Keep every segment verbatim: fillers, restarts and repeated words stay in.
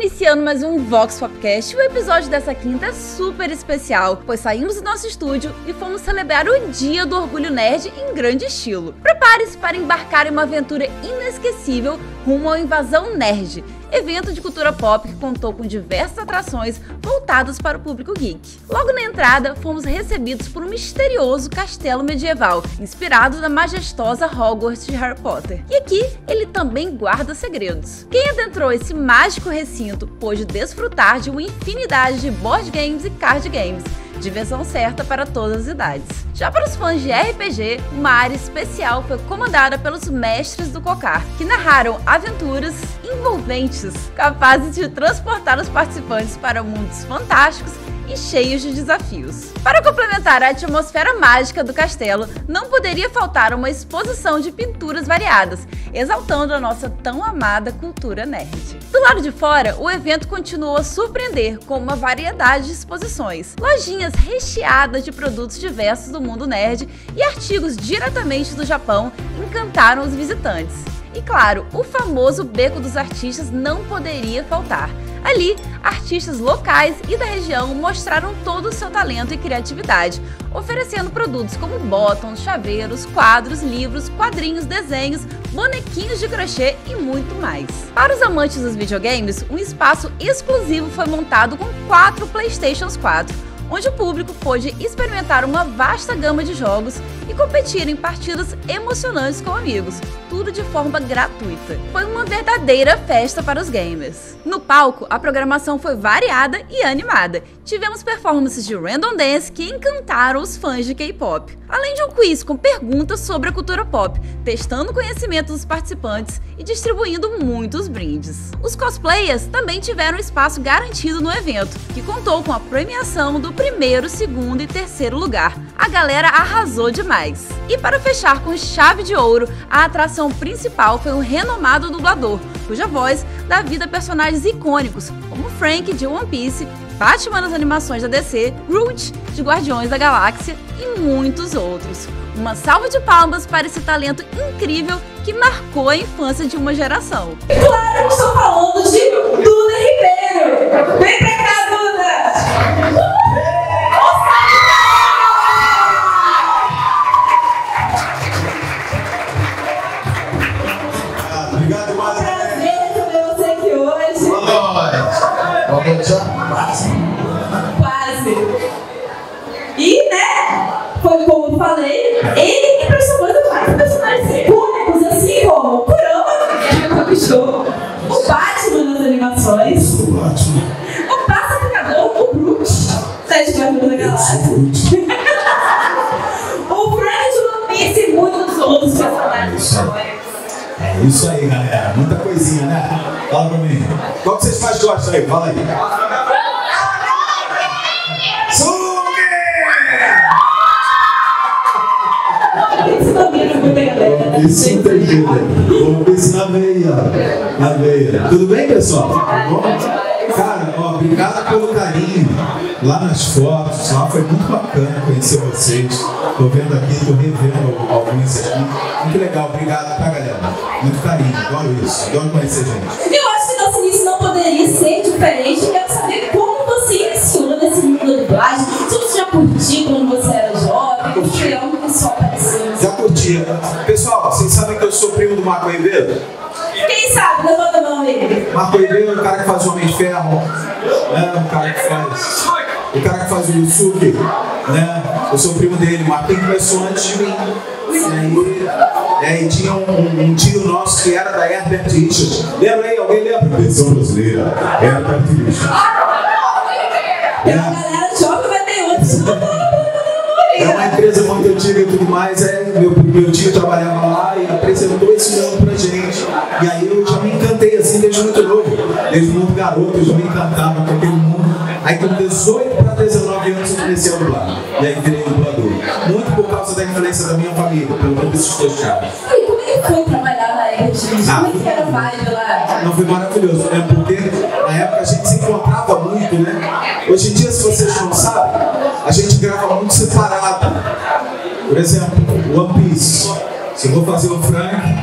iniciando mais um Vox Popcast. O episódio dessa quinta é super especial, pois saímos do nosso estúdio e fomos celebrar o Dia do Orgulho Nerd em grande estilo. Prepare-se para embarcar em uma aventura inesquecível rumo à Invasão Nerd, evento de cultura pop que contou com diversas atrações voltadas para o público geek. Logo na entrada, fomos recebidos por um misterioso castelo medieval, inspirado na majestosa Hogwarts de Harry Potter. E aqui, ele também guarda segredos. Quem adentrou esse mágico recinto pôde desfrutar de uma infinidade de board games e card games, diversão certa para todas as idades. Já para os fãs de R P G, uma área especial foi comandada pelos mestres do Cocar, que narraram aventuras envolventes, capazes de transportar os participantes para mundos fantásticos e cheios de desafios. Para complementar a atmosfera mágica do castelo, não poderia faltar uma exposição de pinturas variadas, exaltando a nossa tão amada cultura nerd. Do lado de fora, o evento continuou a surpreender com uma variedade de exposições, lojinhas recheadas de produtos diversos do mundo nerd e artigos diretamente do Japão encantaram os visitantes. E claro, o famoso Beco dos Artistas não poderia faltar. Ali, artistas locais e da região mostraram todo o seu talento e criatividade, oferecendo produtos como botões, chaveiros, quadros, livros, quadrinhos, desenhos, bonequinhos de crochê e muito mais. Para os amantes dos videogames, um espaço exclusivo foi montado com quatro PlayStation quatro, onde o público pôde experimentar uma vasta gama de jogos e competir em partidas emocionantes com amigos, tudo de forma gratuita. Foi uma verdadeira festa para os gamers. No palco, a programação foi variada e animada. Tivemos performances de Random Dance que encantaram os fãs de K-pop, além de um quiz com perguntas sobre a cultura pop, testando o conhecimento dos participantes e distribuindo muitos brindes. Os cosplayers também tiveram espaço garantido no evento, que contou com a premiação do primeiro, segundo e terceiro lugar. A galera arrasou demais. E para fechar com chave de ouro, a atração principal foi um renomado dublador, cuja voz dá vida a personagens icônicos, como Frank de One Piece, Batman nas animações da D C, Groot de Guardiões da Galáxia e muitos outros. Uma salva de palmas para esse talento incrível que marcou a infância de uma geração. Claro, eu estou falando de Duda Ribeiro! Vem pra cá, Duda! Obrigado, Mara. Prazer receber você aqui hoje. Vamos já? Quase. Quase. E, né, foi como eu falei, ele que transformou mais personagens icônicos, assim como o Kurama, que me conquistou, o Batman nas animações, O Batman. o Pacificador, o Groot, da Guardiões da Galáxia, o Frank de One Piece e muitos outros personagens icônicos. É isso aí, galera. Muita coisinha, né? Fala pra mim. Qual que vocês mais gostam aí? Fala aí. Sugi! Isso não vira muita galera. Isso não tem jeito. Vamos isso na veia. Na veia. Tudo bem, pessoal? Tudo bom? Cara, ó, obrigado pelo carinho lá nas fotos. Lá foi muito bacana conhecer vocês. Tô vendo aqui, tô revendo alguns aqui. Muito legal, obrigado, tá, galera? Muito carinho, adoro isso, adoro conhecer gente. Eu acho que nosso início não poderia ser diferente. Eu quero saber como você iniciou nesse mundo da dublagem. Se você já curtiu quando você era jovem, ou foi algo que só apareceu. Já curtia. Pessoal, vocês sabem que eu sou primo do Marco Ribeiro? Quem sabe? Levanta a mão aí. Marco Ribeiro é o cara que faz o Homem de Ferro, né? O cara que faz. O cara que faz o Yusuke, né? Eu sou primo dele, o Marquinhos começou antes de mim. E aí, e aí tinha um, um tio nosso que era da Herbert Richards. Lembra aí? Alguém lembra? Versão brasileira, Herbert Richards. Tem uma galera jovem, vai ter outros. É uma empresa muito antiga e tudo mais. É, meu, meu tio trabalhava lá e apresentou esse nome pra gente. E aí eu já me encantei assim desde muito novo. Desde muito garoto, eu já me encantava com aquele mundo. Aí com dezoito para dezenove anos eu comecei a dublar. E aí virei dublador. Muito por causa da influência da minha família, pelo menos esses dois caras. E como é que foi trabalhar na Herbert? Como é que era a vibe lá? Não, foi maravilhoso, né? Porque na época a gente se encontrava muito, né? Hoje em dia, se vocês não sabem, a gente grava muito separado. Por exemplo, One Piece. Se eu vou fazer o Frank,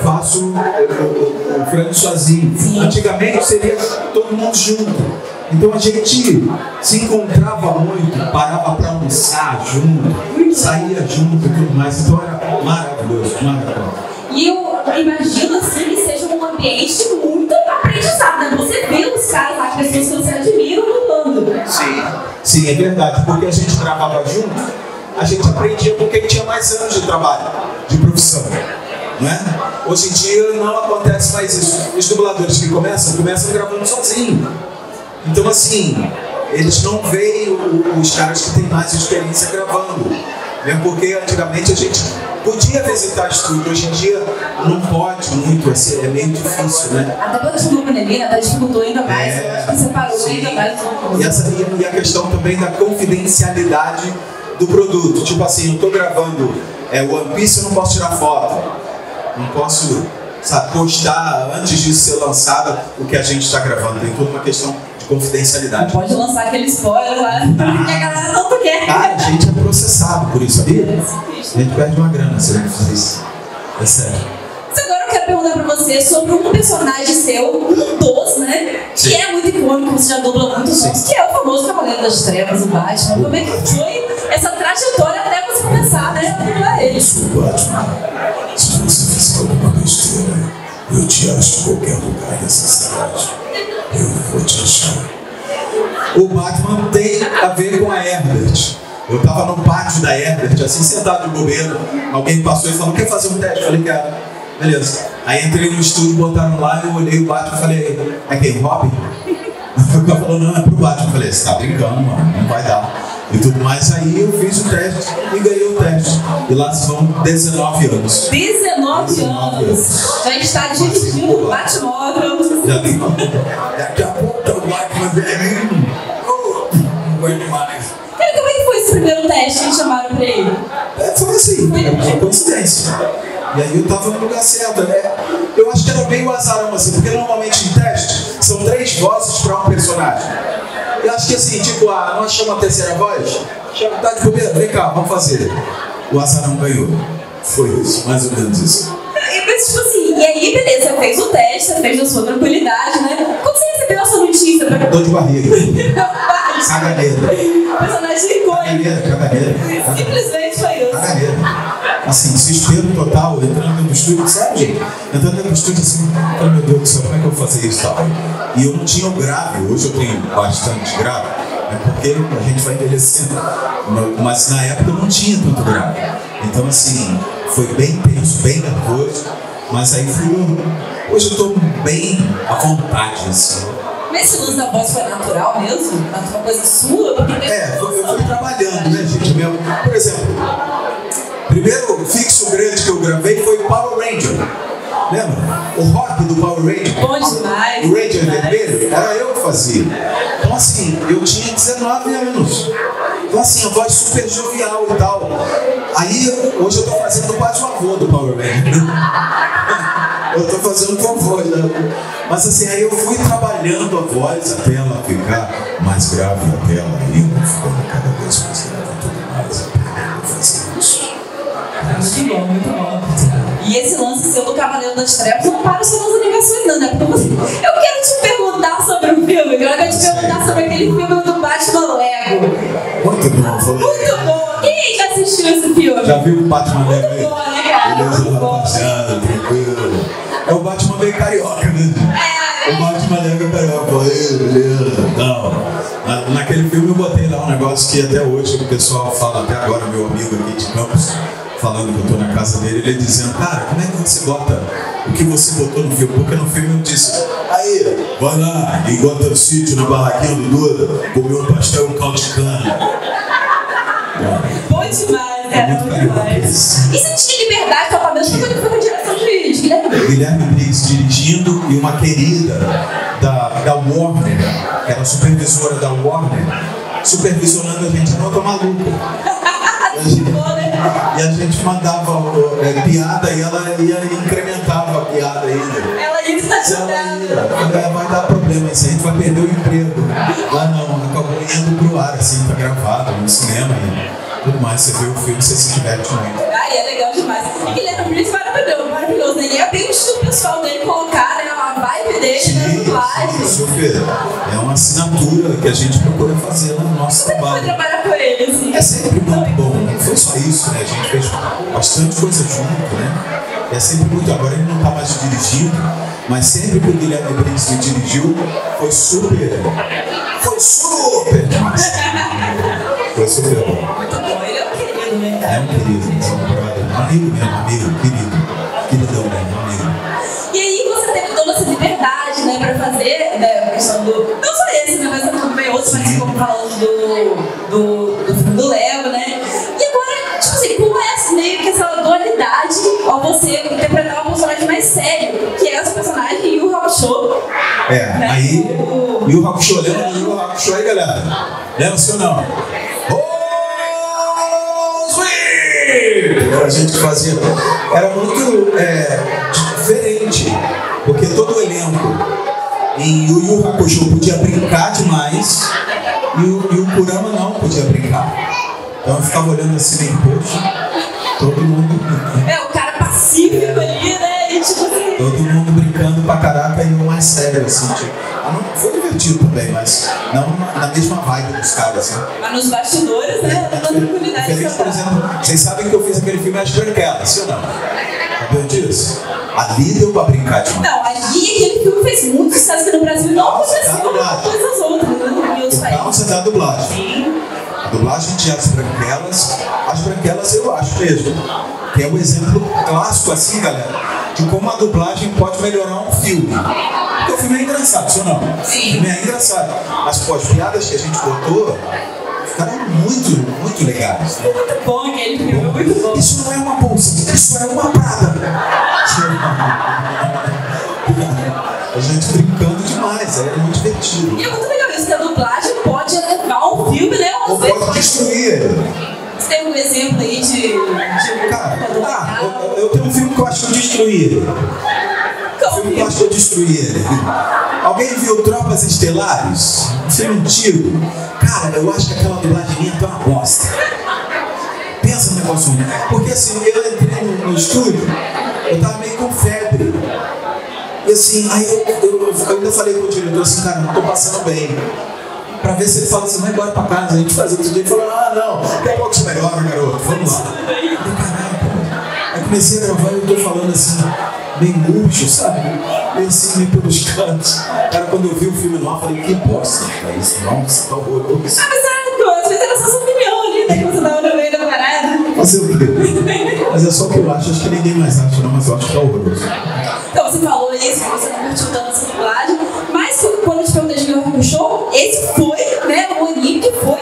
faço o, o, o frango sozinho. Sim. Antigamente seria todo mundo junto. Então a gente se encontrava muito, parava para almoçar junto, saía junto e tudo mais. Então era maravilhoso, maravilhoso. E eu imagino assim que seja um ambiente muito aprendizado, né? Você vê os caras lá, as pessoas que você admira lutando. Sim, sim, é verdade. Porque a gente gravava junto, a gente aprendia com quem tinha mais anos de trabalho, de profissão. Não é? Hoje em dia não acontece mais isso. Os dubladores que começam, começam gravando sozinhos. Então assim, eles não veem os caras que têm mais experiência gravando. Mesmo porque antigamente a gente podia visitar estúdio, hoje em dia não pode muito, assim, é meio difícil, né? Até pela pandemia, até dificultou ainda mais, é, eu acho que separou ainda mais. E, essa, e a questão também da confidencialidade do produto. Tipo assim, eu tô gravando é, One Piece, eu não posso tirar foto. Não posso, sabe, postar antes disso ser lançado o que a gente está gravando. Tem toda uma questão de confidencialidade. Não pode lançar aquele spoiler lá, porque a galera não quer. Ah, a gente é processado por isso, sabia? A gente perde uma grana se a gente fizer isso. É sério. Mas agora eu quero perguntar pra você sobre um personagem seu, um dos, né? Sim. Que é muito icônico, você já dubla muito bons, que é o famoso Cavaleiro das Trevas, o Batman. Como é que foi essa trajetória até você começar, né, a dublar ele? O Batman, se você fizer alguma besteira, eu te acho em qualquer lugar dessa cidade. Eu vou te achar. O Batman tem a ver com a Herbert. Eu tava no pátio da Herbert, assim, sentado de bobeira. Alguém passou e falou, quer fazer um teste? Eu falei, quero. Beleza. Aí entrei no estúdio, botaram lá, eu olhei o Batman e falei, é quem? Robin? O cara falou, não, é pro Batman. Eu falei, você tá brincando, mano, não vai dar. E tudo mais, aí eu fiz o teste e ganhei o teste. E lá vão dezenove anos. dezenove anos. Já está dirigindo o Batmóvel. Já tem. Daqui a pouco o Batman vem. Foi demais. Cara, como é que foi esse primeiro teste que chamaram pra ele? É, foi assim, foi uma coincidência. E aí eu tava no lugar certo. É, eu acho que era meio azarão assim, porque normalmente em teste são três vozes para um personagem. Eu acho que assim, tipo, ah, nós chamamos a terceira voz, chama, tá de bobeira, vem cá, vamos fazer. O azarão ganhou. Foi isso, mais ou menos isso. Mas tipo assim, e aí beleza, você fez o teste, você fez na sua tranquilidade, né? Quando você recebeu essa notícia? Pra... Dor de barriga. Caganeira. Personagem icônico. Caganeira, caganeira. Simplesmente foi isso. Caganeira. Assim, desespero total, entrando dentro do estúdio, sabe, gente? Entrando dentro do estúdio assim, oh, meu Deus do céu, como é que eu vou fazer isso e tal? E eu não tinha o grave, hoje eu tenho bastante grave, é porque a gente vai envelhecendo. Mas na época eu não tinha tanto grave. Então, assim, foi bem tenso, bem nervoso, mas aí fui. Hoje eu tô bem à vontade, assim. Mas esse lance da voz foi natural mesmo? Uma coisa sua? Porque é, eu, eu fui trabalhando, né, gente? Meu, por exemplo, primeiro fixo grande que eu gravei foi Power Ranger. Lembra? O rock do Power Ranger. Bom demais. O Ranger vermelho, era eu que fazia. Então assim, eu tinha dezenove anos. Então assim, a voz super jovial e tal. Aí, hoje eu tô fazendo quase o avô do Power Ranger. Eu tô fazendo com a voz, né? Mas assim, aí eu fui trabalhando a voz até ela ficar mais grave, até ela ir ficando cada vez mais grave e tudo mais. Aprendendo a fazer isso. Muito bom, muito bom. E esse lance seu do Cavaleiro das Trevas não para só nas animações, não, né? Porque você... Eu quero te perguntar sobre o filme, eu quero te perguntar sobre aquele filme do Batman Lego. Muito bom, foi. Muito bom. Quem já assistiu esse filme? Já viu o Batman Lego aí? Muito bom, né, cara? Beleza, rapaziada, tranquilo. É o Batman meio carioca, né? É, o Batman Lego é carioca. Falei, beleza, não. Na, naquele filme eu botei lá um negócio que até hoje o pessoal fala, até agora meu amigo aqui de Campos, falando que eu tô na casa dele, ele dizendo, cara, como é que você bota o que você botou no filme? Porque no filme eu disse, aí, vai lá, encontra o sítio na barraquinha do Duda, comeu um pastel e um caldo de cana. Bom demais, cara, é bom demais. E você tinha liberdade para fazer isso quando foi com a direção de Guilherme Briggs? Guilherme Briggs dirigindo e uma querida da, da Warner, que era supervisora da Warner, supervisionando a gente, não tô maluco. A gente, e a gente mandava é, piada e ela ia incrementava a piada ainda. Ela ia exagerando. Ela vai dar problema, isso a gente vai perder o emprego. Lá não, acabou indo pro ar, assim, tá gravado no cinema ainda. tudo mais. Você vê o filme, você se diverte muito. Ah, é legal demais. E Guilherme Briggs maravilhoso, maravilhoso, né? E é bem o estilo pessoal dele colocar, né? A vibe dele na dublagem. Super. É uma assinatura que a gente procura fazer no nosso Como trabalho. foi trabalhar com ele, assim? É sempre muito bom. Não foi só isso, né? A gente fez bastante coisa junto, né? É sempre muito. Agora ele não está mais dirigindo, mas sempre que o Guilherme Briggs me dirigiu, foi super. Foi super demais. Foi super bom. Muito bom, ele é um querido, né? É um querido, é um brother, um amigo mesmo, amigo, querido. Queridão mesmo, amigo. E aí você teve toda essa liberdade, né, pra fazer, né, a questão do... Não só esse, né, mas também outros, mas como falando do, do, do filme do Lego, né? E agora, tipo assim, como é assim, meio que essa dualidade ao você interpretar um personagem mais sério, que é esse personagem Yu Yu Hakusho. É, né? aí, o... Yu Yu Hakusho, lembra do Yu Yu Hakusho aí, galera? Lembra-se ou não? Era a gente que fazia. Era muito é, diferente, porque todo o elenco em Yu Yu Hakusho podia brincar demais e o, e o Kurama não podia brincar. Então eu ficava olhando assim, bem, poxa, todo mundo. É, o cara pacífico ali, né? E tipo assim. Todo mundo brincando pra caraca e eu mais sério, assim, tipo. Não, foi divertido também, mas não na mesma vibe dos caras, assim. Mas nos bastidores, né? Na tranquilidade. Diferente, por exemplo, vocês sabem que eu fiz aquele filme As Branquelas, sim ou não? Sabeu disso? Ali deu pra brincar demais. Não, ali aquele filme fez muito sucesso aqui no Brasil e não aconteceu com todas as outras, né? Em outros países. Então você dá a dublagem. Sim. A dublagem de As Branquelas, As Branquelas eu acho mesmo, que é um exemplo clássico, assim, galera, de como a dublagem pode melhorar um filme. Porque o filme é engraçado, sim ou não? Sim. O filme é engraçado. Mas, pô, as piadas que a gente botou ficaram muito, muito legais. Né? Muito bom aquele filme, muito bom. Isso não é uma bolsa, isso é uma prada. A gente brincando demais, é muito divertido. E é muito legal isso, que a dublagem pode elevar um filme, né? Ou pode destruir ele. Você tem um exemplo aí de... de Cara, ah, eu, eu tenho um filme que eu acho que eu destruí ele. Um filme que eu acho que eu destruí ele. Alguém viu Tropas Estelares? Um filme antigo. Cara, eu acho que aquela dublagem minha tá uma bosta. Pensa no negócio ruim. Porque assim, eu entrei no, no estúdio, eu tava meio com febre. E assim, aí eu, eu, eu ainda falei com o diretor assim, cara, não tô passando bem. Pra ver se ele fala assim, vai embora pra casa, a gente faz outro dia. Ele falou, ah não, daqui a pouco você melhora, garoto, vamos lá. Eu falei, caraca. Aí comecei a gravar e eu tô falando assim, bem murcho, sabe? Meio assim, meio pelos cantos. Cara, quando eu vi o filme no ar, eu falei, que bosta, cara, isso, nossa, tá horroroso. Ah, mas ah, às vezes era só sua opinião ali, né? Que você tava no meio da parada. Fazer o quê? Mas é só o que eu acho, acho que ninguém mais acha, não, mas eu acho que tá horroroso. Então, você falou isso, que você não curtiu tanto essa dublagem, mas quando eu te perguntei de Yu Yu Hakusho, esse foi, né, um anime que foi,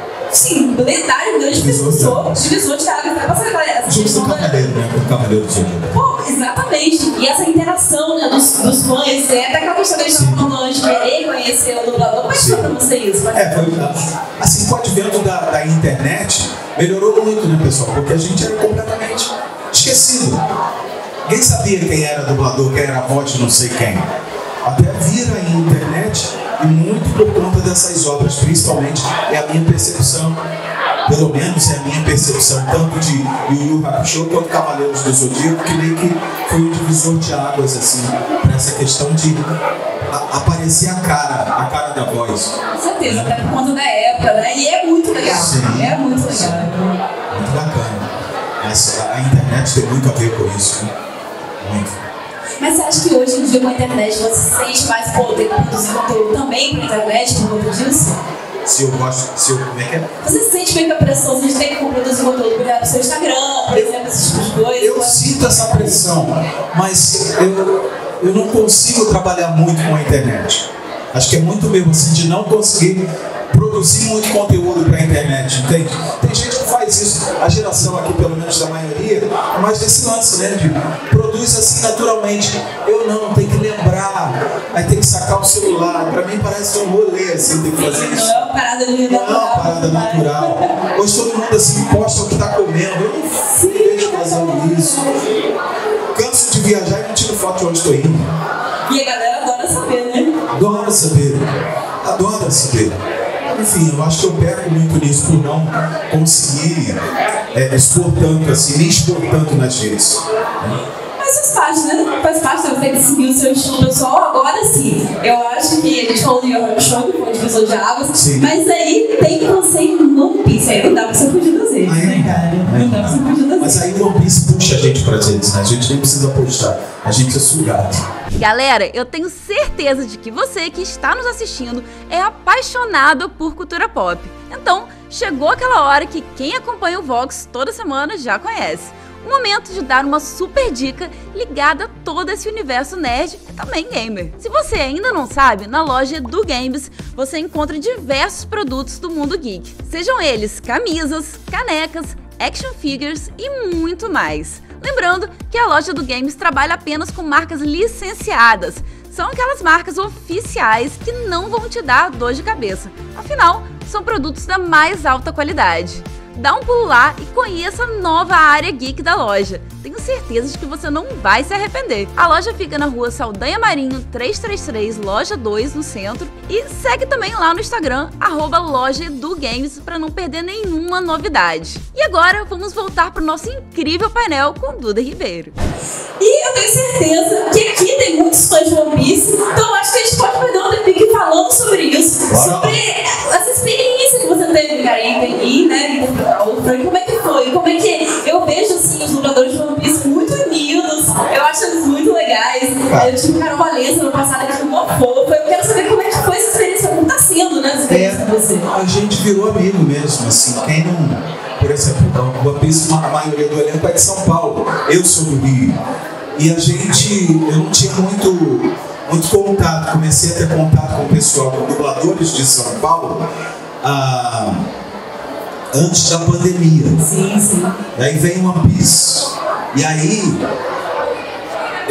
sim, lendário, grande professor, divisor de água, vai passar agora essa Junto questão com o da... Cavaleiro, né? Com o Cavaleiro do Zodíaco. Pô, exatamente, e essa interação, né, dos, dos fãs, é até aquela questão que a gente estava falando antes, de querer conhecer o dublador, como é que foi pra você isso? É, foi, assim, com o advento da, da internet, melhorou muito, né, pessoal? Porque a gente era completamente esquecido. Ninguém sabia quem era dublador, quem era a voz de não sei quem. Até vir a internet, e muito por conta dessas obras, principalmente, é a minha percepção, pelo menos é a minha percepção, tanto de Yu Yu Hakusho quanto Cavaleiros do Zodíaco, que meio que foi um divisor de águas, assim, para essa questão de a, aparecer a cara, a cara da voz. Com certeza, até por conta da época, né? E é muito legal. Sim, é muito legal. Muito bacana. Mas a internet tem muito a ver com isso, né? Muito. Mas você acha que hoje em dia com a internet você se sente mais poder produzir conteúdo também com a internet por conta disso? Se eu gosto, se eu, como é que é? Você se sente meio que a pressão de ter que produzir conteúdo, por exemplo, no seu Instagram, por exemplo, esses tipos de coisas? Eu sinto essa pressão, mas eu, eu não consigo trabalhar muito com a internet. Acho que é muito mesmo assim, de não conseguir produzir muito conteúdo para a internet, entende? Tem gente que faz isso, a geração aqui, pelo menos da maioria, é mais desse lance, né? De produz assim naturalmente. Eu não, tem que lembrar, aí tem que sacar o celular. Para mim parece um rolê assim, tem que fazer isso. Não é uma parada de Não é uma parada natural. Hoje todo mundo assim posta o que está comendo. Eu não vejo fazendo isso. Canso de viajar e não tiro foto de onde estou indo. E a galera adora saber, né? Adora saber. Adora saber. enfim, eu acho que eu peco muito nisso por não conseguir é, expor tanto assim, nem expor tanto nas redes. Mas faz parte, né? Faz parte de você seguir o seu estilo pessoal. Agora sim, eu acho que a gente falou do Yu Show, que foi um divisor de águas, sim. Mas aí tem você em One Piece, aí não dá pra você fugir das redes, né, cara? Não, não dá pra você fugir das redes. Mas aí One Piece puxa a gente pras redes, né? A gente nem precisa postar, a gente é sugado. Galera, eu tenho certeza de que você que está nos assistindo é apaixonado por cultura pop. Então, chegou aquela hora que quem acompanha o Vox toda semana já conhece. O momento de dar uma super dica ligada a todo esse universo nerd e também gamer. Se você ainda não sabe, na loja Edu Games você encontra diversos produtos do mundo geek. Sejam eles camisas, canecas, action figures e muito mais. Lembrando que a loja do Games trabalha apenas com marcas licenciadas. São aquelas marcas oficiais que não vão te dar dor de cabeça. Afinal, são produtos da mais alta qualidade. Dá um pulo lá e conheça a nova área geek da loja. Tenho certeza de que você não vai se arrepender. A loja fica na rua Saldanha Marinho trezentos e trinta e três, loja dois, no centro. E segue também lá no Instagram, arroba loja Edu Games, para não perder nenhuma novidade. E agora vamos voltar para o nosso incrível painel com Duda Ribeiro. E eu tenho certeza que aqui tem muitos fãs de One Piece, então acho que a gente pode perder um tempinho falando sobre isso, Bora. sobre essa experiência que você teve, cara, em né, o Frank, como é que foi? Como é que eu vejo assim os dubladores de One Piece muito unidos, eu acho eles muito legais. Eu tive Carol Valença no passado aqui no uma fofa. Eu quero saber como é que foi essa experiência, como tá sendo, né, essa experiência pra você. A gente virou amigo mesmo, assim, quem não. Por exemplo, o One Piece, a maioria do elenco é de São Paulo, eu sou do Rio. E a gente, eu não tinha muito, muito contato, comecei a ter contato com o pessoal, com dubladores de São Paulo, ah, antes da pandemia. Sim, sim. E aí veio o One Piece. E aí, é,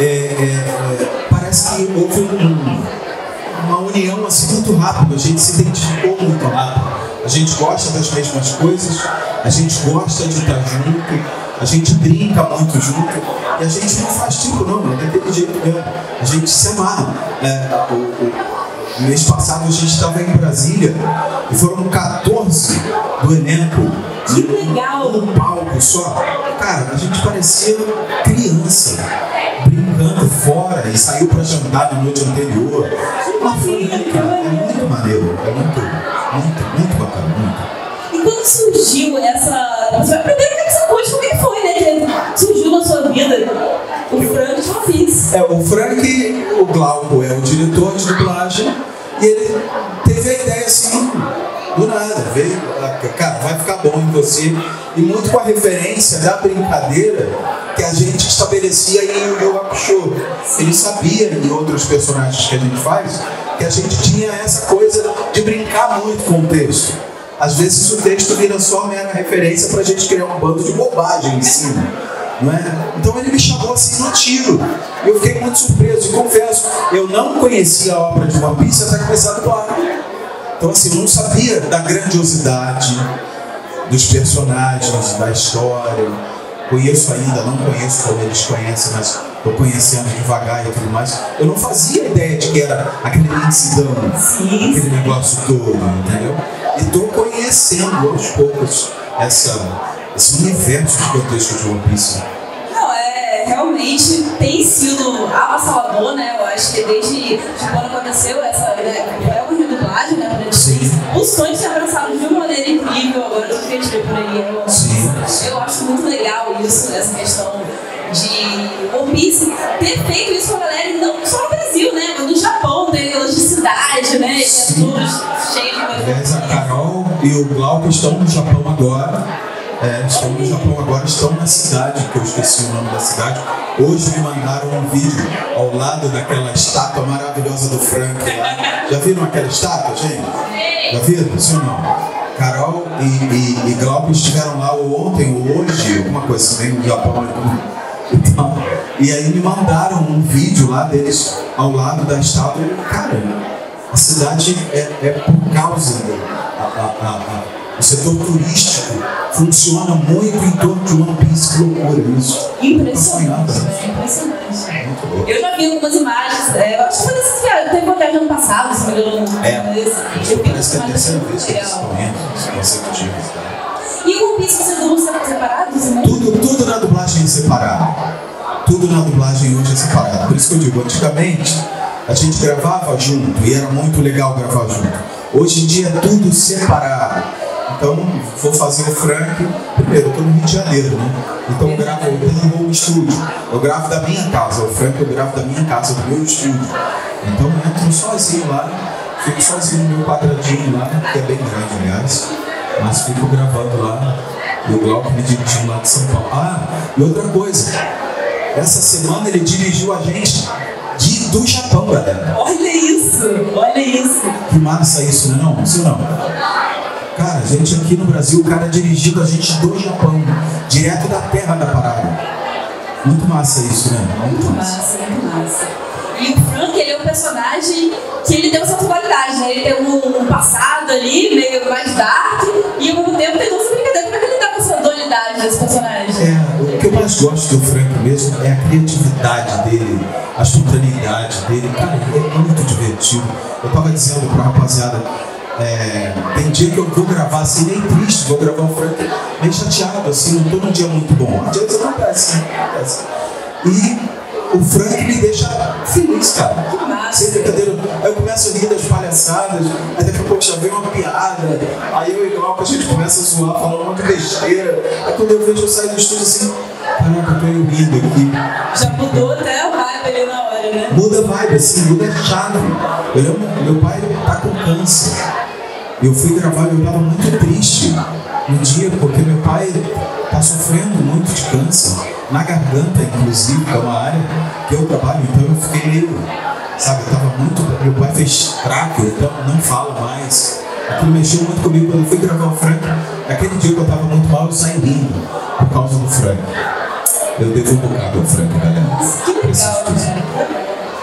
é, parece que houve um, uma união assim muito rápida, a gente se identificou muito rápido. A gente gosta das mesmas coisas, a gente gosta de estar junto, a gente brinca muito junto e a gente não faz tipo não, é daquele jeito mesmo. A gente se amarra. É, o, o, o mês passado a gente estava em Brasília e foram quatorze do elenco. Que legal! No palco só. Cara, a gente parecia criança, brincando fora e saiu pra jantar na noite anterior. Uma franca, é muito maneiro, é muito, muito, muito bacana, muito. E quando surgiu essa... Primeiro que você conte como é que foi, né? Que surgiu na sua vida o Frank de One Piece. É, o Frank, o Glauco é o diretor de dublagem e ele teve a ideia assim, do nada, veio, cara, vai ficar bom em você. E muito com a referência da brincadeira que a gente estabelecia em Yu Yu Hakusho. Ele sabia em outros personagens que a gente faz que a gente tinha essa coisa de brincar muito com o texto. Às vezes o texto vira só mera referência pra gente criar um bando de bobagem em cima, não é? Então ele me chamou assim no tiro. Eu fiquei muito surpreso e confesso, eu não conhecia a obra de One Piece até começar a dublar. Então assim, eu não sabia da grandiosidade dos personagens, da história. Conheço ainda, não conheço como eles conhecem, mas estou conhecendo devagar e tudo mais. Eu não fazia ideia de que era aquele imensidão, aquele negócio todo, entendeu? E estou conhecendo aos poucos essa, esse universo gigantesco de One Piece. Não, é, realmente tem sido avassalador, né? Eu acho que desde quando aconteceu essa, né, é uma redublagem, né? Os fãs se abraçaram de uma maneira incrível agora do que a gente vê por aí. Eu, sim, sim. eu acho muito legal isso, essa questão de One Piece ter feito isso com a galera, e não só no Brasil, né? Mas no Japão, tem aquelas de cidade, né? Que é tudo cheio de coisa. Aliás, a Carol e o Glauco estão no Japão agora. É, estão no Japão agora, estão na cidade, que eu esqueci o nome da cidade. Hoje me mandaram um vídeo ao lado daquela estátua maravilhosa do Frank lá. Já viram aquela estátua, gente? Já viram? Sim ou não? Carol e, e, e Glauco estiveram lá ontem ou hoje, alguma coisa também no Japão. Então, e aí me mandaram um vídeo lá deles ao lado da estátua. Cara, a cidade é, é por causa do a, a, a, o setor turístico funciona muito em torno de One Piece. Que loucura isso. Impressionante. É impressionante. Muito bom. Eu já vi algumas imagens, é, eu acho que foi dessas viagens, teve uma viagem que ano passado, se não me engano. É, eu parece que é a terceira vez que eles estão indo, consecutivos. E o One Piece, vocês dublam separados? Né? Tudo, tudo na dublagem é separado. Tudo na dublagem hoje é separado. Por isso que eu digo, antigamente a gente gravava junto e era muito legal gravar junto. Hoje em dia é tudo separado. Então, vou fazer o Frank, primeiro, eu estou no Rio de Janeiro, né? Então eu gravo, eu tenho um home estúdio. Eu gravo da minha casa, o Frank eu gravo da minha casa, do meu estúdio. Então eu entro sozinho lá, fico sozinho no meu quadradinho lá, que é bem grande, aliás. Mas fico gravando lá, e o Glauco me dirigiu lá de São Paulo. Ah, e outra coisa, essa semana ele dirigiu a gente de, do Japão, galera. Olha isso, olha isso. Que massa isso, né não? Isso não? Cara, a gente aqui no Brasil, o cara dirigindo a gente do Japão, direto da terra da parada. Muito massa isso, né? Muito, muito massa. massa, muito massa. E o Frank, ele é um personagem que ele tem uma certa qualidade, né? Ele tem um, um passado ali, meio mais dark, e ao mesmo tempo tem toda essa brincadeira. Como é que ele dá com essa dualidade desse personagem? É, o que eu mais gosto do Frank mesmo é a criatividade dele, a espontaneidade dele. Cara, ele é muito divertido. Eu tava dizendo pra rapaziada, É, tem dia que eu vou gravar assim, meio triste, vou gravar o Frank meio chateado, assim, não tô num dia muito bom. Às vezes acontece, né? Acontece. E o Frank me deixa feliz, cara. Sem brincadeira, aí eu começo a rir das palhaçadas, aí daqui a pouco já vem uma piada, aí eu e o Glauco a gente começa a zoar, falando um monte de besteira. Aí quando eu vejo eu saio do estúdio assim, caraca, eu tô rindo aqui. Já mudou até a vibe ali na hora, né? Muda a vibe, assim, muda a chave. Eu lembro, meu pai tá com câncer. Eu fui gravar e eu estava muito triste no dia, porque meu pai está sofrendo muito de câncer, na garganta, inclusive, que é uma área que eu trabalho, então eu fiquei meio, sabe, eu estava muito, meu pai fez tráqueo, então não fala mais. Aquilo mexeu muito comigo quando eu fui gravar o Frank. Aquele dia que eu estava muito mal, eu saí rindo por causa do Frank. Eu devo um bocado ao Frank, galera. Que legal, cara.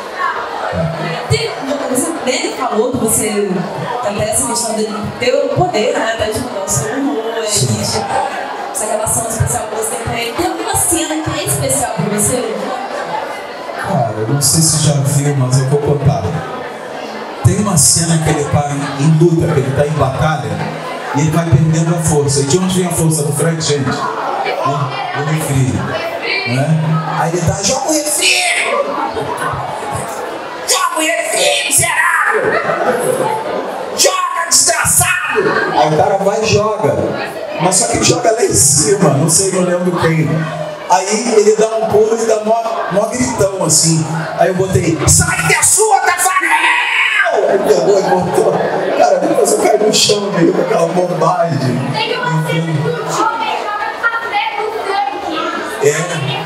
Ele falou que você também essa questão dele ter o poder, né, da mudar o seu humor, essa relação especial que você tem com ele. Tem alguma cena que é especial pra você? Cara, eu não sei se já viu, mas eu vou contar. Tem uma cena que ele tá em, em luta, que ele tá em batalha, e ele vai perdendo a força. E de onde vem a força do Frank, gente? O, o refri, né? Aí ele dá, joga o refri! Joga o refri, miserável! Joga, desgraçado! Aí o cara vai e joga, mas só que joga lá em cima, não sei, não lembro quem. Aí ele dá um pulo e dá mó, mó gritão assim. Aí eu botei, sai que é sua, Tafarel! Aí pegou e botou. Cara, depois eu caí no chão meio com aquela bombagem. Tem uma cena que o jovem joga café no tanque. É.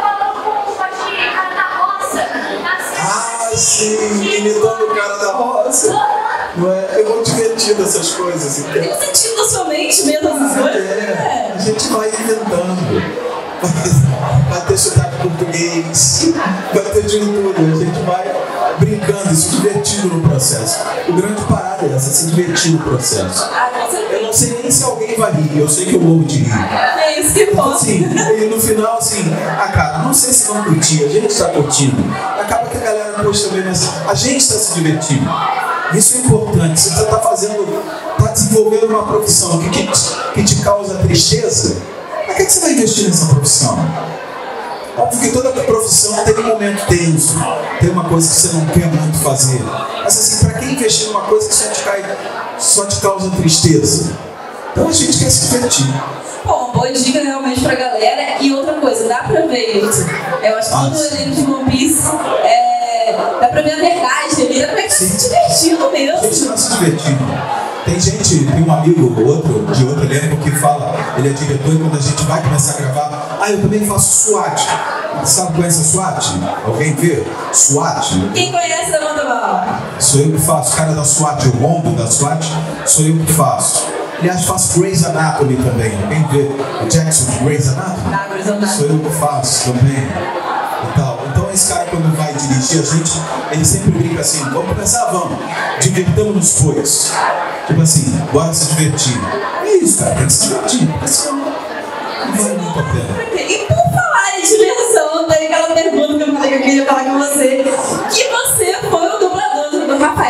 Ah, sim, imitando o cara da roça. Não é? É muito divertido essas coisas. Então. Tem um sentido da sua mente mesmo essas coisas? É, a gente vai inventando. Vai ter sotaque português, vai ter de tudo. A gente vai brincando e se divertindo no processo. O grande parada é essa, se divertir no processo. Eu não sei nem se alguém vai rir, eu sei que eu morro de rir. É isso que então, importa. assim, e no final, assim, ah, cara, não sei se vão curtir, a gente está curtindo. Acaba que a galera depois também, mas a gente está se divertindo. Isso é importante. Se você está fazendo, está desenvolvendo uma profissão que, que, que te causa tristeza, para que, que você vai investir nessa profissão? Óbvio que toda profissão tem um momento tenso, tem uma coisa que você não quer muito fazer. Mas assim, para que investir numa coisa que só te, cai, só te causa tristeza? Então a gente quer se divertir. Bom, boa dica realmente pra galera. E outra coisa, dá pra ver isso. Eu acho que todo o elenco de One Piece é, dá pra ver a verdade ali, dá pra ver que tá se divertindo mesmo. A gente tá se divertindo. Tem gente, tem um amigo outro, de outro elenco que fala, ele é diretor, e quando a gente vai começar a gravar, ah, eu também faço SWAT. Sabe, conhece a SWAT? Alguém vê? SWAT? Quem conhece, levanta a mão. Sou eu que faço. O cara da SWAT, o rombo da SWAT, sou eu que faço. Aliás, faço Grey's Anatomy também. Alguém vê o Jackson de Grey's Anatomy? Ah, Grey's Anatomy. Sou eu que faço também. E tal. Então esse cara, quando vai dirigir a gente, ele sempre brinca assim, vamos começar, vamos. Divirtamos-nos, pois. Tipo assim, bora se divertir. É isso, cara, tem que se divertir. Porque senão não vale muito a pena. E por falar em diversão, tem aquela pergunta que eu falei que eu queria falar com você. Que você foi o dublador do Rafael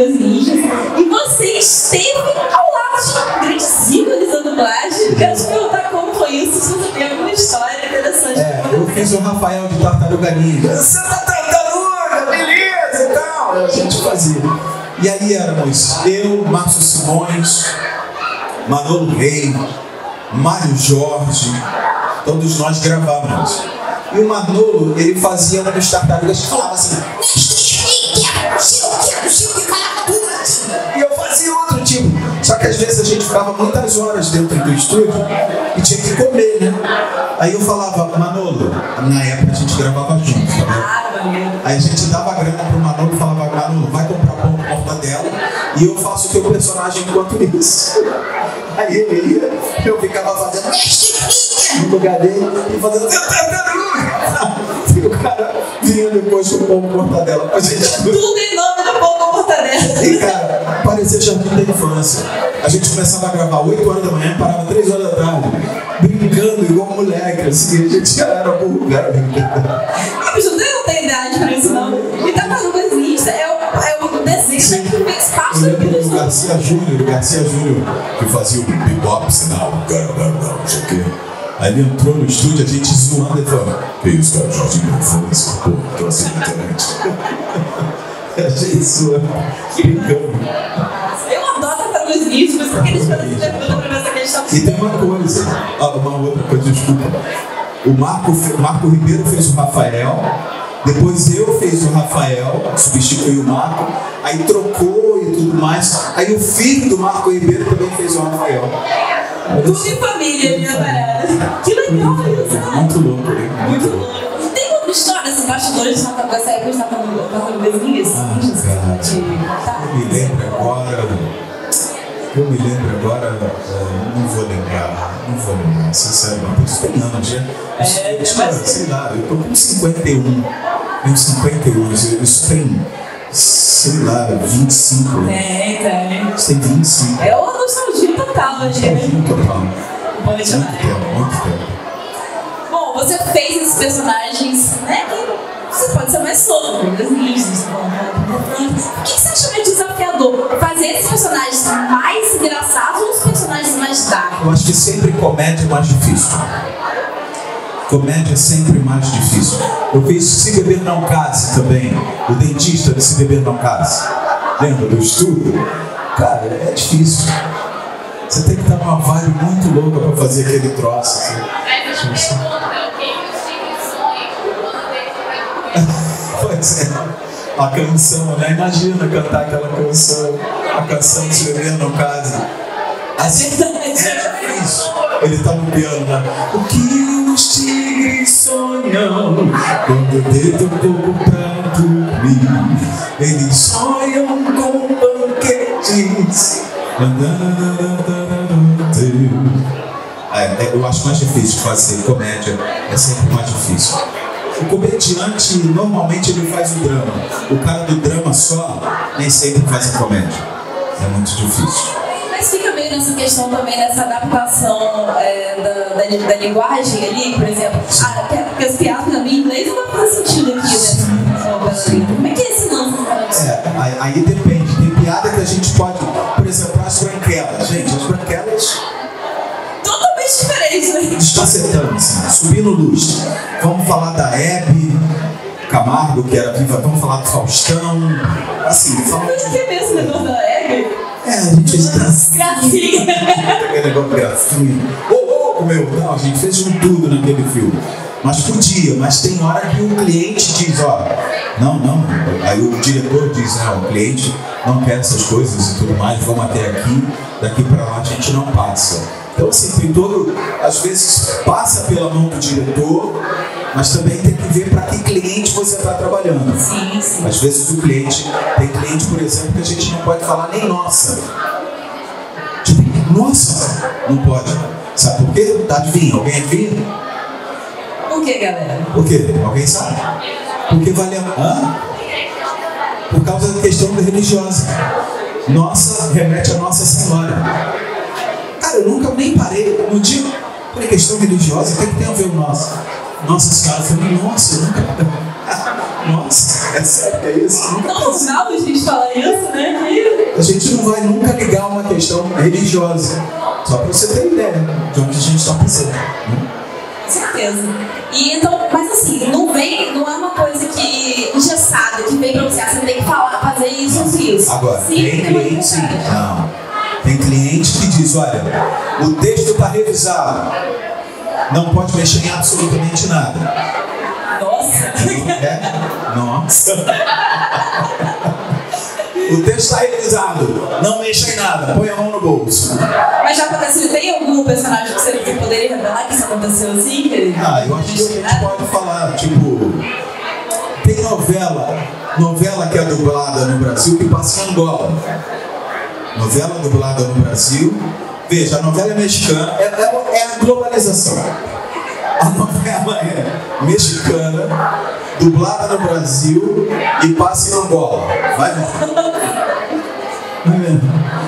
Tartarugas Ninjas e você esteve ao lado de grandes ícones da dublagem. Quero te perguntar como foi isso, se você tem alguma história interessante. É, eu fiz o Rafael de Tartaruga Ninja. Santa Tartaruga, beleza e tal. A gente fazia. E aí éramos eu, Márcio Simões, Manolo Rey, Mário Jorge, todos nós gravávamos. E o Manolo, ele fazia uma dos tartarugas que falava assim, e eu fazia outro tipo. Só que às vezes a gente ficava muitas horas dentro do estúdio e tinha que comer, né? Aí eu falava, Manolo, na época a gente gravava junto, tá vendo? Aí a gente dava grana pro Manolo e falava, Manolo, vai comprar pão com mortadela e eu faço o teu personagem enquanto isso. Aí ele ia, eu ficava fazendo no lugar dele e fazendo e o cara vinha depois com o pão com mortadela pra gente. Tudo em nome do pão com mortadela. E cara, parecia jardim da infância. A gente começava a gravar oito horas da manhã, parava três horas da tarde, brincando igual moleque, assim, a gente já era burro, cara. Mas eu não tenho idade pra isso, não. E Tartarugas Ninja é o, é o desenho que fez parte da vida. O Garcia Júnior, o Garcia Júnior, que fazia o bebop, sinal, não sei o quê. Aí ele entrou no estúdio, a gente zoando e falou, que isso, cara, jardim da infância, pô, tô assim na internet. A gente zoando, brincando. Eu adoro Tartarugas Ninja, mas por que eles fazem pergunta pra ver essa questão? E tem uma coisa, ah, uma outra coisa, desculpa. O Marco, Marco Ribeiro fez o Rafael, depois eu fiz o Rafael, substituí o Marco, aí trocou e tudo mais. Aí o filho do Marco Ribeiro também fez o Rafael. Tudo em família, minha parada. Que legal isso, né? Muito louco, hein? Muito louco. Tem alguma história, esses bastidores de Tartarugas, essa época de Tartarugas Ninjas? Ah, cara, eu me lembro agora. Eu me lembro agora, uh, não vou lembrar, não vou lembrar, sinceramente, isso tem anos, já. É, Isso, mas... sei lá, eu tô com cinquenta e um, tenho cinquenta e um, isso tem, sei lá, vinte e cinco. Tem, tem. Isso tem vinte e cinco. É uma nostalgia total, né? Nostalgia total. Bom Muito demais. tempo, muito tempo. Bom, você fez esses personagens, né? Que você pode ser mais solto, das ninjas. O que você acha mais desafiador? Fazer esses personagens mais engraçados ou os personagens mais dark? Eu acho que sempre comédia é mais difícil. Comédia é sempre mais difícil. Eu fiz Se Beber Não Case também, o dentista de Se Beber Não Case. Lembra do estudo? Cara, é difícil. Você tem que estar numa vibe muito louca para fazer aquele troço. Assim. Pois é, a canção, né? Imagina cantar aquela canção, a canção de Se Beber Não Case. Assim, é isso. Ele tá no piano, né? O que os tigres sonham quando eu deito um pouco pra dormir? Eles sonham com banquetes. É, eu acho mais difícil fazer comédia, é sempre mais difícil. O comediante, normalmente, ele faz o drama. O cara do drama só, nem sempre faz a comédia. É muito difícil. Mas fica meio nessa questão também, nessa adaptação é, da, da, da linguagem ali, por exemplo. Ah, porque as piadas também em inglês não vai fazer sentido aqui, né? Como é que é esse lance? É, aí, aí depende. Tem piada que a gente pode... Por exemplo, as branquelas. Gente, as branquelas... Totalmente diferente, né? Desfacetando, assim, subindo luz. Vamos falar da Hebe Camargo, que era viva. Vamos falar do Faustão. Assim, fala... Você já teve esse negócio da Hebe? É, a gente fez gracinha. Aquele negócio de gracinha. Ô, louco, meu! Não, a gente fez de tudo naquele filme. Mas podia, mas tem hora que o cliente diz, ó, não, não. Aí o diretor diz, ah, o cliente não quer essas coisas e tudo mais, vamos até aqui, daqui pra lá a gente não passa. Então, assim, tem todo, às vezes passa pela mão do diretor, mas também tem que ver para que cliente você está trabalhando. Sim, sim. Às vezes o cliente, tem cliente, por exemplo, que a gente não pode falar nem nossa. Tipo, nossa, não pode. Sabe por quê? Adivinha? Alguém adivinha? Por que, galera? Por quê? Alguém sabe? Porque vale a... Hã? Por causa da questão religiosa. Nossa remete a Nossa Senhora. Cara, eu nunca nem parei. No dia, por questão religiosa, o que, é que tem a ver o nosso? Nossa Senhora, eu falei, nossa, eu nunca... Nossa, é sério que é isso? Não normal a gente falar isso, né? Que... A gente não vai nunca ligar uma questão religiosa. Só pra você ter ideia de onde a gente está pensando. Com certeza. E então, mas assim, não vem, não é uma coisa que engessada, que vem pra você, você tem que falar, fazer isso, isso, isso. Agora, sim, tem cliente, sim. Não. Tem cliente que diz, olha, o texto está revisado. Não pode mexer em absolutamente nada. Nossa! É? Nossa! O texto está revisado. Não mexa em nada. Põe a mão no bolso. Mas já aconteceu, tem algum personagem que você poderia revelar que isso aconteceu assim? Que ah, eu acho que a gente pode falar, tipo... Tem novela, novela que é dublada no Brasil que passa em Angola. Novela dublada no Brasil. Veja, a novela é mexicana, é, é, é a globalização. A novela é mexicana, dublada no Brasil e passa em Angola. Vai ver. Vai ver.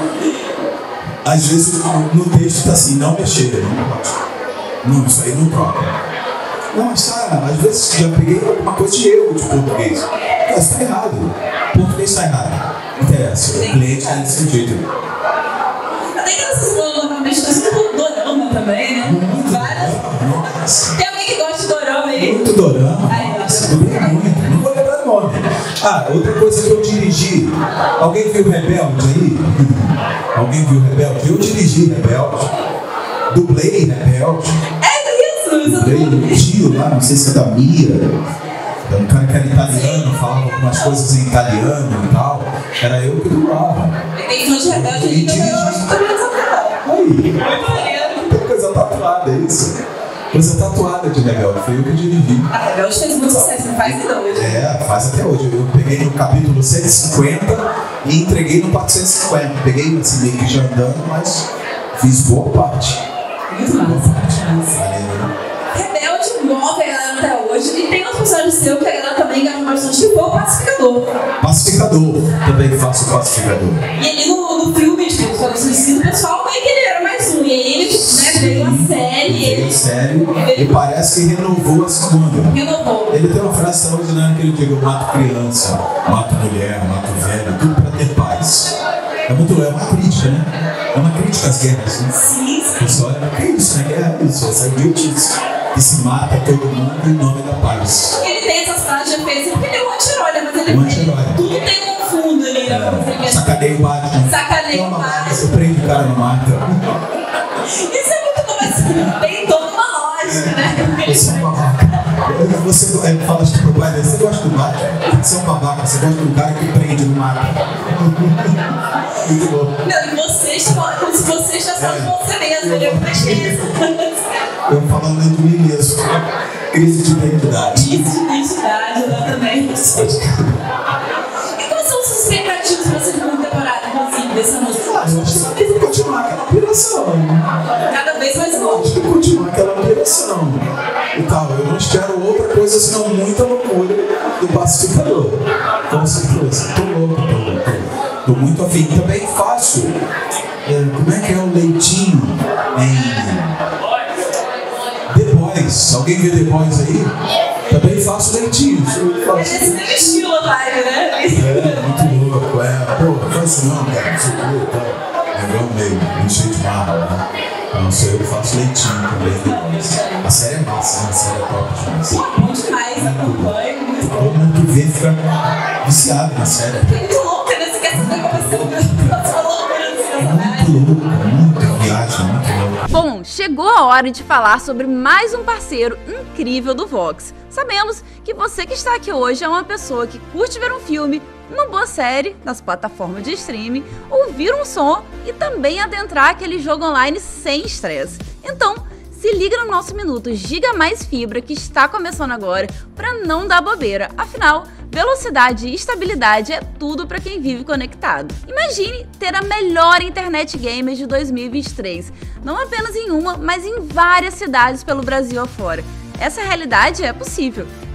Às vezes no texto está assim, não mexer, não pode. Não, isso aí não troca. Não, mas tá, às vezes já peguei alguma coisa de erro de português. Mas está errado. O português está errado. Não interessa, o cliente está nesse sentido. Até que vocês falam normalmente, nós temos dorama também, né? Muito. Várias. Nossa. Tem alguém que gosta de dorama aí? Muito dorama. Ai, Nossa, eu vi muito. Não vou lembrar o nome. Ah, outra coisa que eu dirigi. Alguém viu Rebelde aí? Alguém viu Rebelde? Eu dirigi Rebelde. Dublei Rebelde. É isso, isso Dublei tudo. um tio lá, não sei se é da Mira. Era um cara que era italiano, falava algumas coisas em italiano e tal. Era eu que dublava. Tem fã de Rebelde aí, então eu acho que também essa cara. Aí. Muito maneiro. Tem coisa tatuada, é isso. Coisa tatuada de Rebelde, foi eu que dirigi. A Rebelde fez muito sucesso, não faz ainda hoje. É, faz até hoje. Eu peguei no capítulo cento e cinquenta e entreguei no quatrocentos e cinquenta. Peguei assim meio que já andando, mas fiz boa parte. Muito Boa massa. parte. Massa. Maneiro, né? Rebelde move a galera até hoje. E tem outro personagem seu que a galera também engaja bastante, que foi o Pacificador. Pacificador, também faço pacificador. E ali no, no filme, tipo, quando suicídio, o pessoal meio que ele era mais um. E aí ele, né, veio a série. Veio Ele sério e parece que renovou a segunda. renovou. Ele tem uma frase extraordinária que ele diz: eu mato criança, mato mulher, mato velho, tudo para ter paz. É muito é uma crítica, né? É uma crítica às guerras, né? Sim, O sim. pessoal é que é isso, né? Guerra é isso, essa idiotice que se mata todo mundo em nome da paz. Ele tem essas frases de efeito, porque ele é um anti-herói, né? Mas ele, Um anti-herói. ele tudo tem um fundo ali, né? Pra você É, ver. sacaneio o Batman. Sacaneio o Toma, Batman. você prende o cara no mata. Isso é muito bom, mas tem toda uma lógica, né? Você é um babaca. Você é, fala de pro pai dele, você gosta do Batman? Você é um babaca, você gosta do cara que prende no mata. Muito bom. Não, e você está como se você já sabe de você mesmo, ele é um Eu falando de mim mesmo. Crise de identidade. Isso de identidade, exatamente. E quais são os seus expectativas para a segunda temporada, inclusive, dessa música? Eu acho que vai continuar aquela piração. Cada vez mais Eu longe. acho que vai continuar aquela piração. E tal, eu não espero outra coisa senão muita loucura do Pacificador. Com certeza. Tô louco, tô louco. Tô muito afim. Também faço. É, como é que é o leitinho em The Boys? Alguém vê The Boys aí? Também faço leitinho. Eu É faço. desse mesmo estilo a vibe, né? É, muito louco, é. Pô, não faz isso não, cara. Não sei o que, tá. Lembrou meio, meio cheio de marra, né? Então, sou eu que faço leitinho também depois. A série é massa, né? A série é top demais. Bom demais, acompanho, muito bom. Todo mundo que vê fica viciado na série. É muito louca, né? Você quer saber como você essa loucura desse É muito personagem. louco, muito viagem, muito louco. Bom, chegou a hora de falar sobre mais um parceiro incrível do Vox. Sabemos que você que está aqui hoje é uma pessoa que curte ver um filme, uma boa série nas plataformas de streaming, ouvir um som e também adentrar aquele jogo online sem estresse. Então, se liga no nosso Minuto Giga Mais Fibra que está começando agora para não dar bobeira. Afinal, velocidade e estabilidade é tudo para quem vive conectado. Imagine ter a melhor internet gamer de dois mil e vinte e três, não apenas em uma, mas em várias cidades pelo Brasil afora. Essa realidade é possível.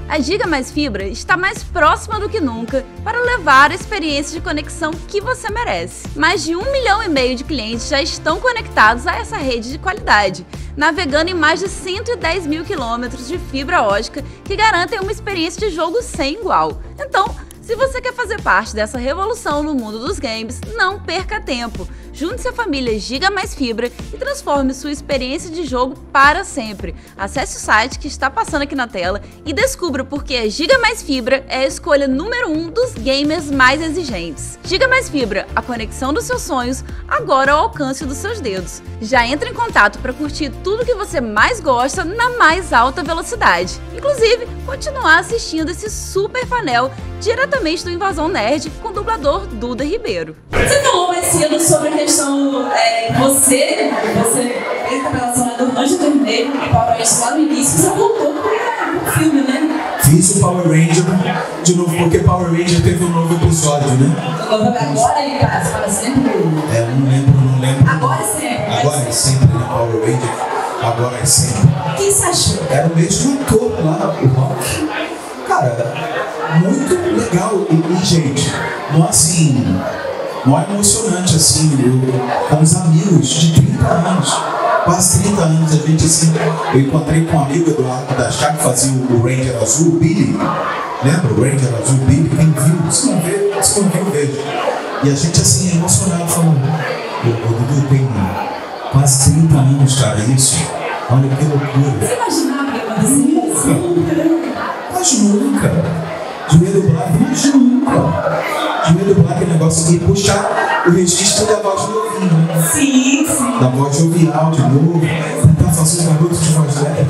A Giga Mais Fibra está mais próxima do que nunca para levar a experiência de conexão que você merece. Mais de um milhão e meio de clientes já estão conectados a essa rede de qualidade, navegando em mais de cento e dez mil quilômetros de fibra ótica que garantem uma experiência de jogo sem igual. Então, se você quer fazer parte dessa revolução no mundo dos games, não perca tempo. Junte-se à família Giga Mais Fibra e transforme sua experiência de jogo para sempre. Acesse o site que está passando aqui na tela e descubra por que a Giga Mais Fibra é a escolha número um dos gamers mais exigentes. Giga Mais Fibra, a conexão dos seus sonhos, agora ao alcance dos seus dedos. Já entre em contato para curtir tudo que você mais gosta na mais alta velocidade. Inclusive, continuar assistindo esse super painel diretamente do Invasão Nerd com o dublador Duda Ribeiro. Você falou mais cedo sobre a questão é, você, você fez a relação do Anjo Vermelho e Power Rangers lá no início, você voltou pro filme, né? Fiz o Power Ranger de novo, porque Power Ranger teve um novo episódio, né? Agora ele passa para sempre? É, eu não lembro, não lembro. Agora é sempre. Agora é sempre, né? Power Ranger, agora é sempre. O que você achou? Era o mesmo ator lá, o Rock. Cara, muito legal. E, e gente, não assim, não é emocionante assim, eu, com os amigos de trinta anos, quase trinta anos, a gente assim, eu encontrei com um amigo Eduardo da Chá que fazia o Ranger Azul, o Billy, lembra o Ranger Azul, o Billy, quem viu, se não vê, se não viu, veja. E a gente assim, emocionado, falando, o Dudu tem quase trinta anos, cara, isso, olha que loucura. Você imaginava que acontecia isso? Mas nunca. Joelho Black, mas nunca. Joelho Black é negócio de puxar o registro da voz do novinho, né? Sim, sim. Da voz jovial de novo. Tentar fazer os garotos de voz leve.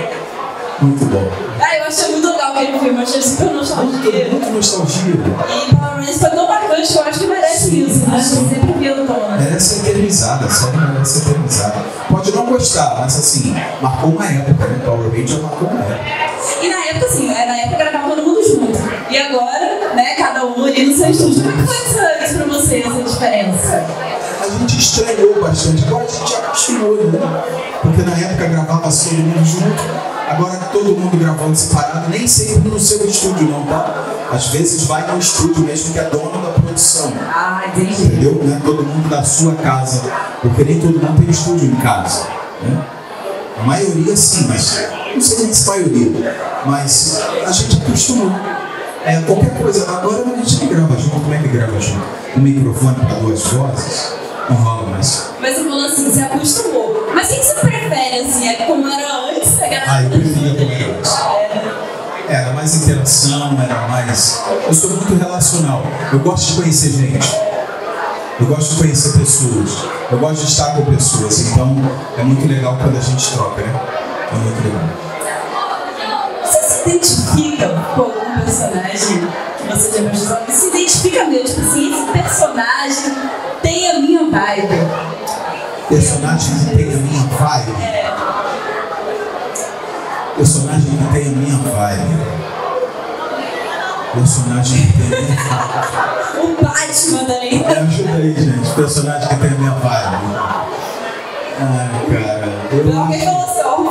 Muito bom. Ah, eu achei muito legal aquele filme, eu achei super nostalgia. Muito nostalgia. E Power Rangers foi tão marcante que eu acho que merece sim, isso, né? Sim. Sempre vi o tom, né? Merece ser eternizada, a série merece ser eternizada. Pode não gostar, mas assim, marcou uma época, né? Power Rangers marcou uma época. E na época, assim, na época gravava todo mundo junto. E agora, né, cada um ali no seu estúdio. Como é que foi isso pra você, essa diferença? A gente estranhou bastante, agora a gente acostumou, né? Porque na época gravava todo mundo junto. Agora todo mundo gravando separado, nem sempre no seu estúdio não, tá? Às vezes vai no estúdio mesmo que é dono da produção. Ah, entendi. Entendeu? Não é todo mundo da sua casa, porque nem todo mundo tem estúdio em casa, né? A maioria sim, mas não sei nem se a maioria, mas a gente acostumou. É, qualquer coisa, agora a gente grava junto, como é que grava junto? Um microfone para duas vozes? Não rola mais. Mas você falou assim, você acostumou. Mas o que você prefere, assim? É como era antes? Ah, eu preferia como era antes. Era mais interação, era mais... Eu sou muito relacional. Eu gosto de conhecer gente. Eu gosto de conhecer pessoas. Eu gosto de estar com pessoas. Então, é muito legal quando a gente troca, né? É muito legal. Você se identifica com algum personagem que você já imaginou? Você se identifica mesmo? Tipo assim, esse personagem tem a minha vibe. Personagem que tem a minha vibe. É. Personagem que tem a minha vibe. Personagem que tem a minha vibe. O Batman daí. Me ajuda aí, gente. Personagem que tem a minha vibe. Ai, cara. Eu Não, quem falou assim, ó,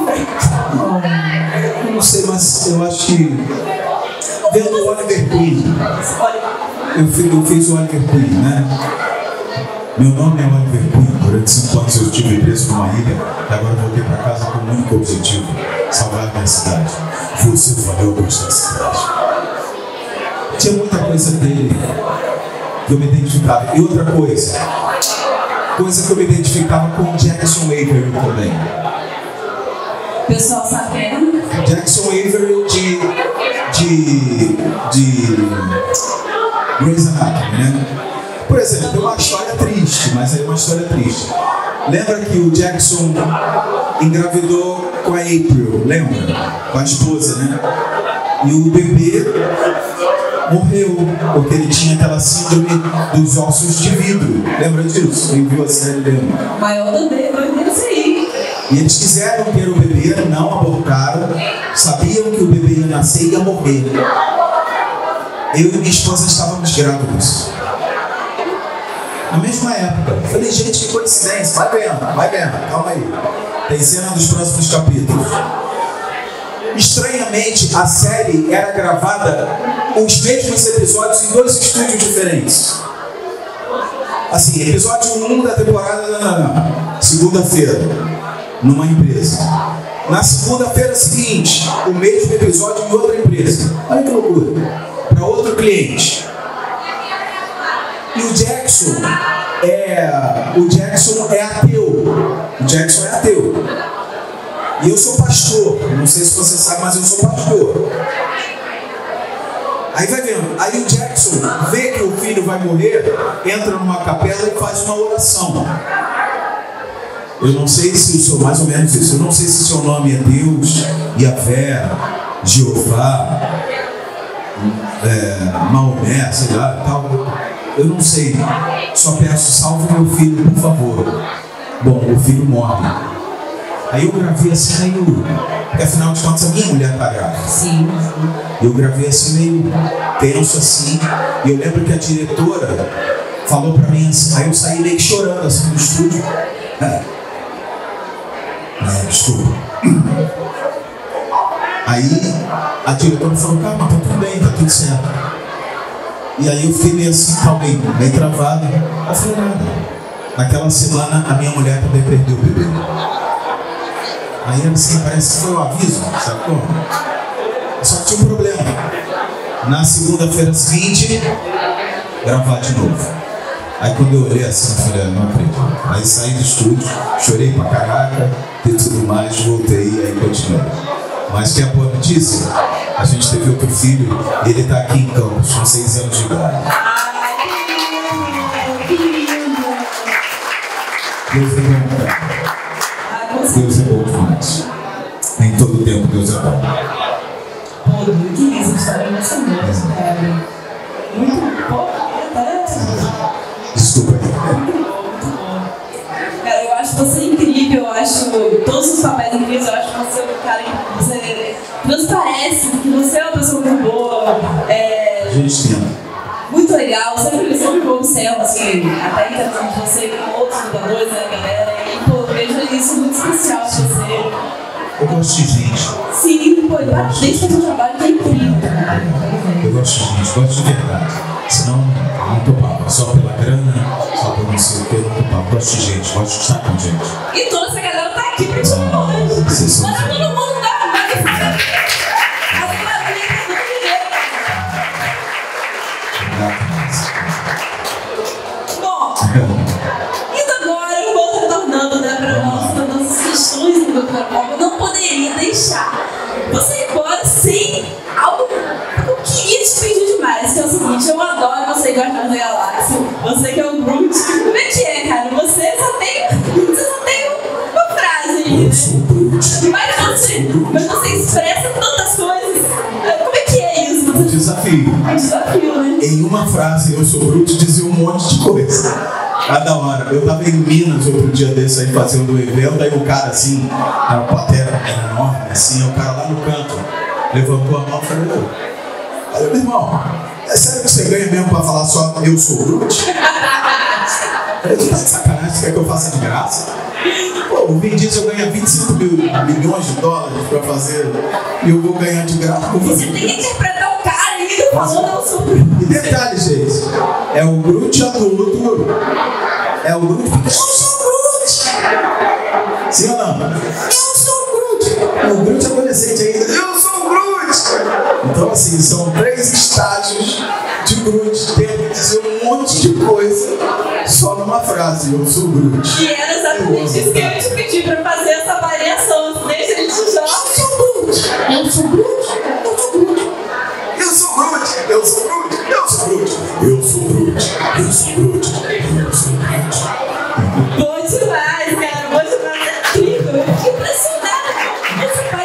Eu não sei, mas eu acho que. Vendo o Oliver Queen. Eu fiz, eu fiz o Oliver Queen, né? Meu nome é Oliver Queen. Durante cinco anos eu estive preso numa ilha e agora voltei para casa com um único objetivo: salvar a minha cidade. Você valeu gostar da cidade. Tinha muita coisa dele que eu me identificava. E outra coisa, coisa que eu me identificava com o Jackson Avery também. O pessoal sabe quem é? Jackson Avery de. de. de. Grey's Anatomy, né? Por exemplo, é uma história triste, mas é uma história triste. Lembra que o Jackson engravidou com a April, lembra? Com a esposa, né? E o bebê morreu, porque ele tinha aquela síndrome dos ossos de vidro. Lembra disso? Quem viu a série lembra? O maior do dedo, eu não sei. E eles quiseram ter o bebê, não abortaram, sabiam que o bebê ia nascer e ia morrer. Eu e minha esposa estávamos grávidos. Na mesma época. Falei, gente, que coincidência. Vai vendo, vai vendo, calma aí. Tem cena dos próximos capítulos. Estranhamente, a série era gravada, os mesmos episódios, em dois estúdios diferentes. Assim, episódio um da temporada, segunda-feira, numa empresa. Na segunda-feira seguinte, o mesmo episódio em outra empresa. Olha que loucura. Para outro cliente. E o Jackson é, o Jackson é ateu. O Jackson é ateu. E eu sou pastor. Não sei se você sabe, mas eu sou pastor. Aí vai vendo. Aí o Jackson vê que o filho vai morrer, entra numa capela e faz uma oração. Eu não sei se eu sou mais ou menos isso. Eu não sei se seu nome é Deus, Yahvé, Jeová, é, Maomé, sei lá, tal. Eu não sei. Só peço, salve meu filho, por favor. Bom, o filho morre. Aí eu gravei assim meio... Porque afinal de contas a minha mulher tá grávida. Sim. Eu gravei assim meio tenso assim. E eu lembro que a diretora falou pra mim assim. Aí eu saí meio chorando assim do estúdio. É. É, desculpa. Aí a diretora falou, calma, tá tudo bem, tá tudo certo. E aí eu fiquei meio assim, calmei, meio travado. Eu falei nada. Naquela semana a minha mulher também perdeu o bebê. Aí assim, parece que foi um aviso, sabe como? Só que tinha um problema. Na segunda-feira seguinte, gravar de novo. Aí quando eu olhei assim, eu falei, não acredito. Aí saí do estúdio, chorei pra caraca e tudo mais, voltei e aí continuei. Mas que é a boa notícia, a gente teve outro filho, ele tá aqui em Campos, com seis anos de idade. Deus é bom, cara. Deus é bom demais. Em todo tempo Deus é bom. Pô, que isso, história emocionante, cara. Muito bom, até. Desculpa aí. Cara, eu acho você incrível, eu acho todos os papéis incríveis, eu acho que você é um cara que você transparece, que você é uma pessoa muito boa. É... A gente tenta. Muito legal, sempre, sempre vou no céu, assim, até interagindo com você com outros dubladores, né, galera? E, pô, eu vejo isso muito especial de você. Eu gosto de gente. Sim, pô, parabéns pelo seu trabalho, que é incrível. Eu gosto de gente, gosto de verdade. Senão, não topava. Só pela grana, só por não sei o que, não topava. Gosto de gente, gosto de estar com gente. E toda essa galera tá aqui pra te Ah, hoje. vocês são- Mas todo mundo tá mais. As maravilhas do dinheiro. Bom, indo agora, eu vou retornando, né, para nossas, nossas questões do doutor Paulo. Eu não poderia deixar você ir embora sem algo que eu queria te pedir demais, que é o seguinte: eu adoro você, Guardiões da Galáxia, você que é o Groot. Como é que é, cara? Você só tem, você só tem uma frase aí, né? Mas você, mas você expressa tantas coisas. Como é que é isso? Você... Desafio. É um desafio, né? Em uma frase, eu sou Groot, dizia um monte de coisa. Cada hora. Eu tava em Minas outro dia desse aí fazendo um evento, aí o cara assim, a plateia era enorme, assim, o cara lá no canto levantou a mão e falou, eu. Aí, meu irmão, é sério que você ganha mesmo pra falar só eu sou Groot? Eu tô tá de sacanagem, você quer que eu faça de graça? Pô, o Vin Diesel ganha vinte e cinco mil milhões de dólares pra fazer e eu vou ganhar de graça. Vou Você fazer. tem que interpretar o cara ainda falando eu sou Groot. E detalhe, gente, é o Groot adulto, é o Groot que eu sou Groot. Sim ou não? Eu sou Groot. É o Groot adolescente ainda, eu sou Groot. Então assim, são três estágios de Groot, tendo que dizer um monte de coisa só numa frase, eu sou Groot. E era exatamente isso que eu ia te pedir pra fazer essa variação. Deixa a gente já. Eu sou Groot. Eu sou Groot. Eu sou Groot. Eu sou Groot. Eu sou Groot. Eu sou Groot. Eu sou Groot. Eu sou Groot. Bom demais, cara. Bom demais. É incrível. Eu fiquei impressionada. Esse pai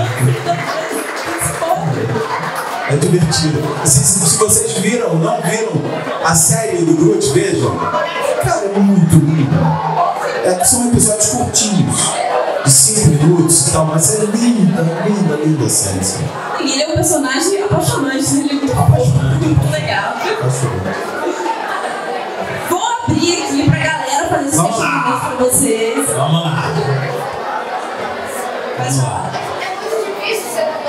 É divertido. Se, se vocês viram ou não viram a série do Groot, vejam. Cara, é muito lindo. É, são episódios curtinhos, de cinco minutos e tal, mas é linda, linda, linda a série. Assim. E ele é um personagem apaixonante, ele é muito apaixonante, muito legal. Vou abrir aqui pra galera fazer os Vamos lá. questionamentos pra vocês. Vamos lá. Faz Vamos lá. falar.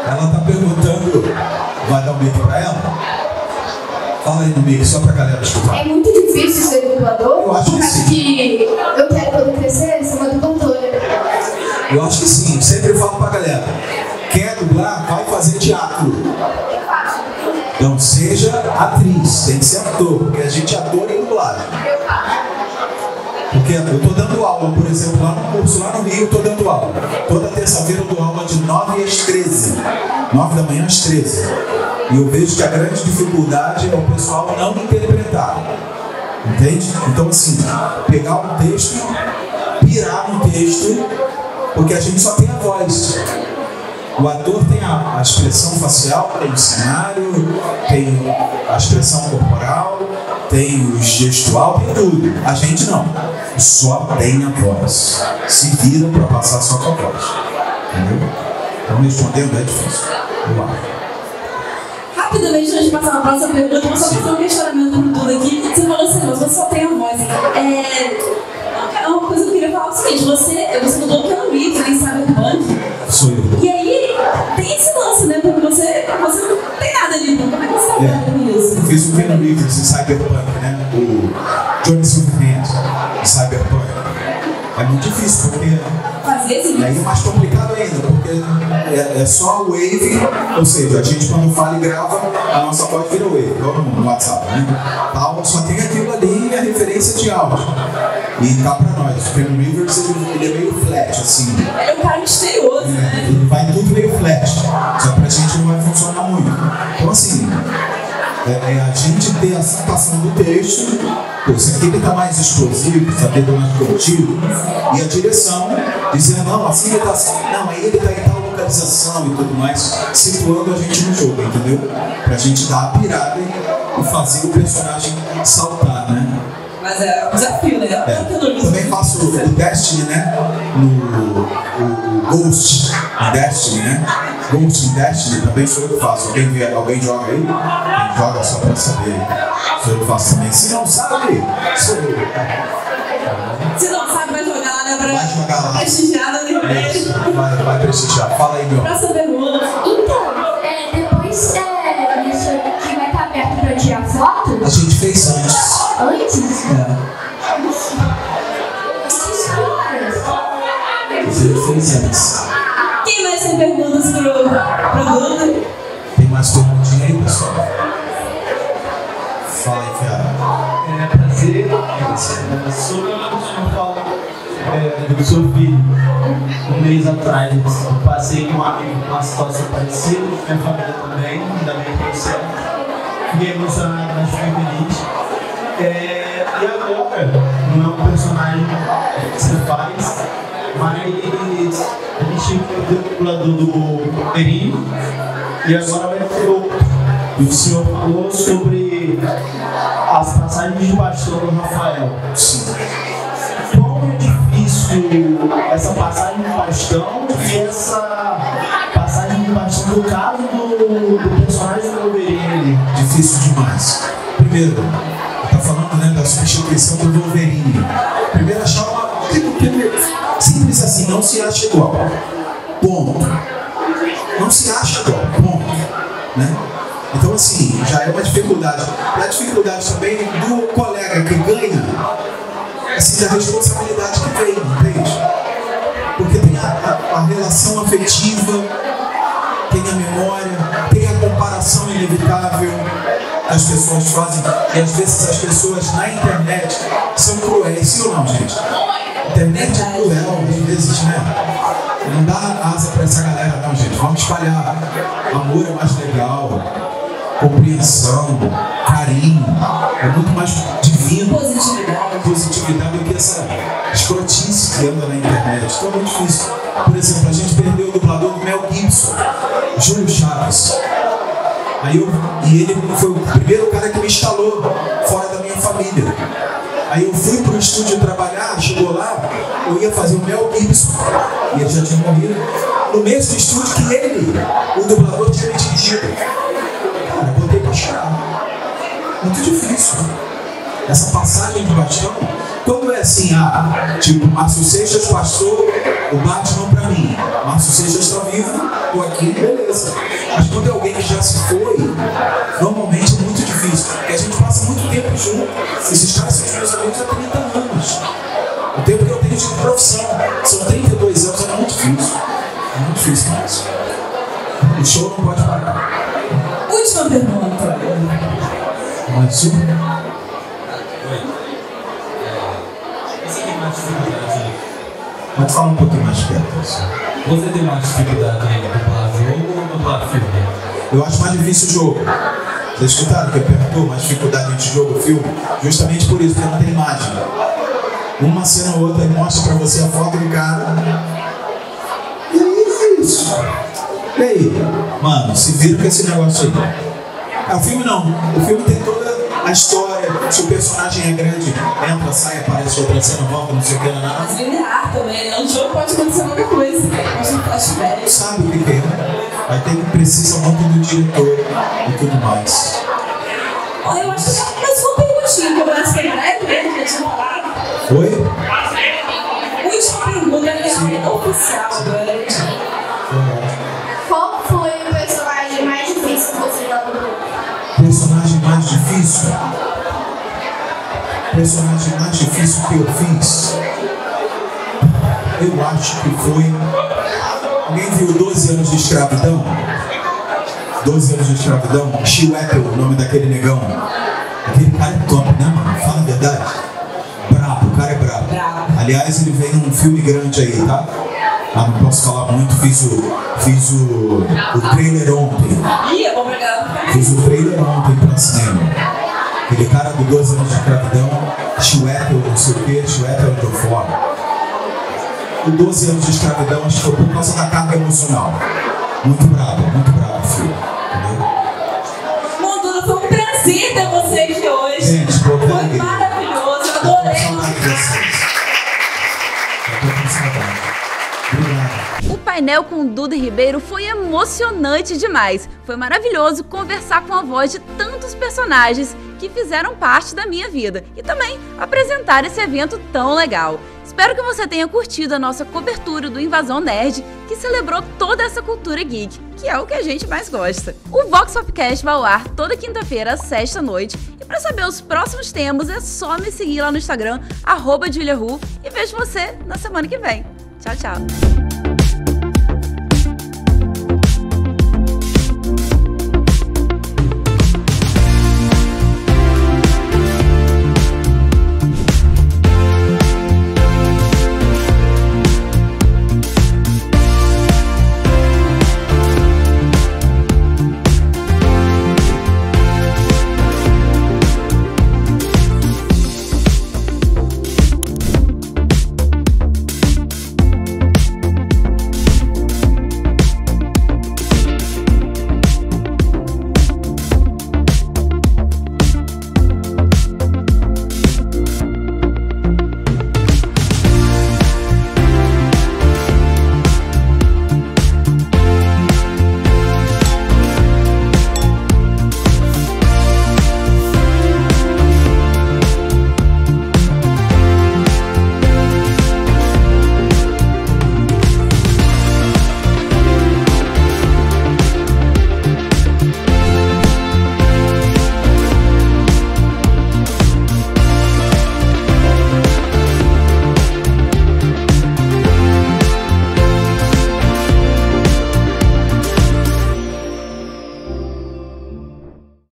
Ela tá perguntando, vai dar um mic pra ela? Fala aí no mic, só pra galera escutar. É muito difícil ser dublador. Eu acho que sim. Que eu quero quando crescer ser uma dubladora. Eu acho que sim, sempre falo pra galera, quer dublar, vai fazer teatro. Não seja atriz, tem que ser ator, porque a gente é ator em dublagem. Porque eu tô dando aula, por exemplo, lá no curso, lá no Rio, eu tô dando aula. Toda terça-feira eu dou aula de nove às treze. nove da manhã às treze. E eu vejo que a grande dificuldade é o pessoal não interpretar. Entende? Então, assim, pegar um texto, pirar no texto, porque a gente só tem a voz. O ator tem a, a expressão facial, tem o cenário, tem a expressão corporal, tem o gestual, tem tudo. A gente não. Só tem a voz. Se vira para passar só com a voz. Entendeu? Então, respondendo é difícil. Eu acho. Rapidamente, antes de passar na próxima pergunta, eu vou só fazer um questionamento pro Duda aqui. Você falou assim, você só tem a voz. É uma coisa que eu queria falar é o seguinte, você, você mudou pelo livro, em Cyberpunk. Sou eu. E aí, tem esse lance, né? Porque você, você não tem nada ali, então como é que você trabalha É. com isso? Eu fiz o Keanu Reeves em Cyberpunk, né? O Johnny Silverhand em Cyberpunk. É muito difícil, porque Fazer esse e aí é mais complicado ainda, porque é, é só a wave, ou seja, a gente quando fala e grava, a nossa voz vira wave, igual no WhatsApp, né? Tal, só tem aquilo ali e a referência de áudio. E cá pra nós, o Keanu Reeves ele, ele é meio flat, assim. Ele é um cara misterioso, né? Ele vai tudo meio flat, só que pra gente não vai funcionar muito. Então assim, é, é a gente ter a citação do texto, pô, esse aqui ele tá mais explosivo, esse aqui tá mais produtivo, e a direção dizendo, não, assim ele tá assim, não, aí ele tá em tal localização e tudo mais, situando a gente no jogo, entendeu? Pra gente dar a pirada e fazer o personagem saltar, né? Mas é um desafio, né? É. Também faço o Destiny, né? No o, o Ghost em Destiny, né? Ghost em Destiny também sou eu que faço. Alguém, vê, alguém joga aí? Quem joga só pra saber. Sou eu que faço também. Se não sabe, sou eu. Se não sabe, vai jogar lá, né? Pra Vai jogar lá. prestigiar na Isso, vai, vai prestigiar. Fala aí, meu. Próxima pergunta. Então, é, depois é, isso que vai estar aberto para tirar foto, A gente fez antes. antes, É. A gente fez antes. Quem mais tem perguntas pro, pro Duda? Tem mais perguntinha aí, pessoal? Fala aí, Fiara. É prazer, é, sobre o que o senhor falou é, do seu filho. Um mês atrás eu passei com um amigo com uma situação parecida, minha família também, ainda bem que deu certo. Fiquei emocionado, mas fiquei feliz. É, e agora, não é um personagem que você faz, mas a gente foi o dublador do Wolverine e agora vai ter outro. E o senhor falou sobre as passagens de bastão do Rafael. Sim. Como é difícil essa passagem de bastão e essa passagem de bastão do caso do, do personagem do Wolverine? Difícil demais. Primeiro, tá falando, né, da substituição do Wolverine. Primeiro, achar uma. Simples assim, não se acha igual. Ponto. Não se acha igual. Ponto. Né? Então, assim, já é uma dificuldade. E a dificuldade também do colega que ganha, assim, da responsabilidade que tem, entende? Porque tem a, a, a relação afetiva, tem a memória, tem a comparação inevitável que as pessoas fazem. E às vezes as pessoas na internet são cruéis, sim ou não, gente? A internet é cruel, às vezes, né? Não dá asa pra essa galera, não, gente. Vamos espalhar. Amor é mais legal. Compreensão, carinho. É muito mais divino. Positividade. Positividade do que essa escrotice que anda na internet. Então é muito difícil. Por exemplo, a gente perdeu o dublador do Mel Gibson, Júlio Chaves. Aí eu, e ele foi o primeiro cara que me instalou fora da minha família. Aí eu fui pro estúdio trabalhar, chegou lá, eu ia fazer o Mel Gibson, e ele já tinha morrido, no mesmo estúdio que ele, o dublador, tinha me dirigido. Cara, eu botei pra chorar. Muito difícil. Essa passagem de bastão, quando é assim, ah, tipo, Márcio Seixas passou O Batman pra mim, Márcio Seixas está vivo, tô aqui, beleza. Mas quando é alguém que já se foi, normalmente é muito difícil. Porque a gente passa muito tempo junto. Esses caras são os meus amigos há trinta anos. O tempo que eu tenho de profissão são trinta e dois anos, é muito difícil. É muito difícil, mas o show não pode parar. Última pergunta. Mais um? Você tem mais dificuldade? Pode falar um pouquinho mais perto. Assim. Você tem mais dificuldade em dublar jogo ou dublar filme? Eu acho mais difícil o jogo. Vocês escutaram que ele perguntou mais dificuldade entre jogo e filme? Justamente por isso, porque não tem imagem. Uma cena ou outra mostra pra você a foto do cara. E aí é isso. E aí? Mano, se vira com esse negócio aí. É, o filme não. O filme tem toda a história. Se o personagem é grande, entra, sai, aparece outra cena, volta, não sei o que, não, não. Mas linear também, né? No jogo pode acontecer qualquer coisa. Pode ser um flashback. Sabe o que que é? Vai ter que precisa muito do diretor e tudo mais. Olha, eu acho que mais uma perguntinha, que eu acho que é breve, né? Já tinha falado. Foi? Última pergunta, né? Oficial agora. Qual foi o personagem mais difícil que você já dublou? Personagem mais difícil? Personagem mais difícil que eu fiz? Eu acho que foi... Alguém viu doze anos de escravidão? doze anos de escravidão? Chiwetel, o nome daquele negão. Aquele cara é top, né, mano? Fala a verdade. Brabo, o cara é brabo. Brabo. Aliás, ele veio num filme grande aí, tá? Ah, não posso falar muito, fiz o, fiz o, o trailer ontem. Ih, é bom pra galera. Fiz o trailer ontem pra cinema. Aquele cara do doze anos de escravidão, Chiwetel, não sei o que, Chiwetel entrou fora. O doze anos de escravidão, acho que foi por causa da carga emocional. Muito bravo, muito bravo, filho. Entendeu? Montuna, foi um prazer ter você aqui hoje. Gente, pô, foi peraí. maravilhoso, eu Eu tô com adorei. saudade de vocês. Eu tô com saudade. Obrigado. O painel com o Duda Ribeiro foi emocionante demais. Foi maravilhoso conversar com a voz de tantos personagens que fizeram parte da minha vida e também apresentar esse evento tão legal. Espero que você tenha curtido a nossa cobertura do Invasão Nerd, que celebrou toda essa cultura geek, que é o que a gente mais gosta. O Vox Popcast vai ao ar toda quinta-feira às sete da noite, e para saber os próximos temas é só me seguir lá no Instagram, arroba Julia Hu, e vejo você na semana que vem. Tchau, tchau!